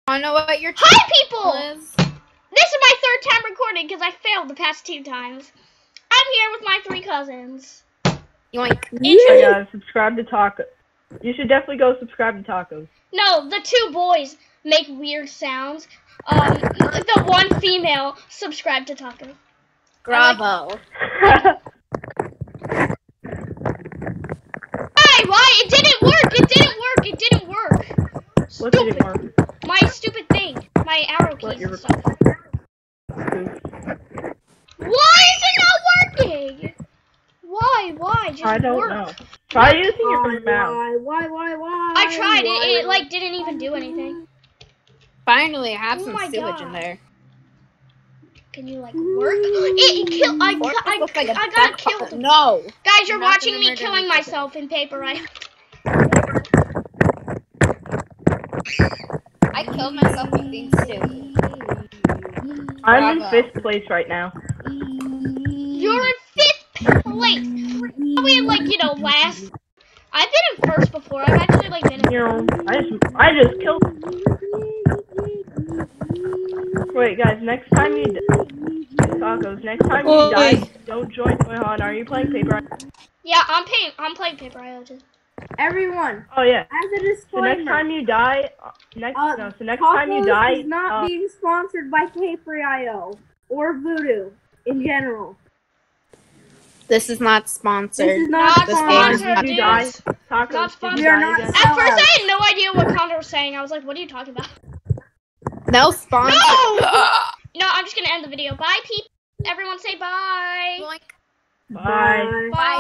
I don't know what your Hi, people! is. This is my third time recording because I failed the past 2 times. I'm here with my 3 cousins. Yoink. Hey guys, subscribe to Taco. You should definitely go subscribe to Tacos. No, the 2 boys make weird sounds. The 1 female subscribe to Taco. Bravo. Why? It didn't work! It didn't work! It didn't work! What didn't work? My stupid thing. My arrow keys and stuff. Why is it not working? Why? Just I don't work. know. Try using your mouse. Why? I tried it. It like didn't even do anything. Finally, I have Oh some my sewage God. in there. Can you like work? It killed. I got killed. No. Guys, you're I'm not watching gonna me murder killing my myself in paper. I killed myself with being stupid. I'm in Bravo. 5th place right now. You're in 5th place. Probably in like last. I've been in 1st before. I've actually like been in. You know, I just killed. Wait, guys, next time you Tacos, next time you die, don't join Toyhan. Are you playing Paper? Yeah, I'm playing Paper IO too. Everyone, Oh yeah. as a So disclaimer, next time you die, next time you Tacos die, is not being sponsored by Paper.io or Voodoo in general. This is not sponsored. This is Not This game is sponsored, if you die, dudes. Tacos, Not if you sponsored. We are die not again- At first, I had no idea what Condor was saying. I was like, "What are you talking about?" No sponsor. No, I'm just gonna end the video. Bye, people. Everyone say bye. Yoink. Bye. Bye.